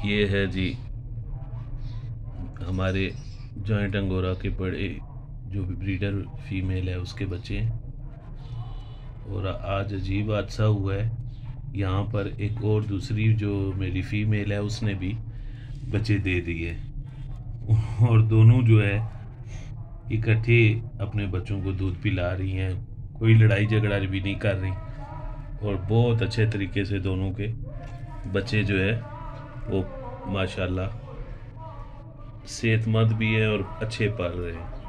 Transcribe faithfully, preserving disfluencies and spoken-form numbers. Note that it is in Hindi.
ये है जी हमारे जॉइंट अंगोरा के बड़े जो ब्रीडर फीमेल है उसके बच्चे हैं। और आज अजीब हादसा हुआ है, यहाँ पर एक और दूसरी जो मेरी फीमेल है उसने भी बच्चे दे दिए और दोनों जो है इकट्ठे अपने बच्चों को दूध पिला रही हैं, कोई लड़ाई झगड़ा भी नहीं कर रही और बहुत अच्छे तरीके से दोनों के बच्चे जो है वो माशाल्लाह सेहतमंद भी है और अच्छे पल रहे हैं।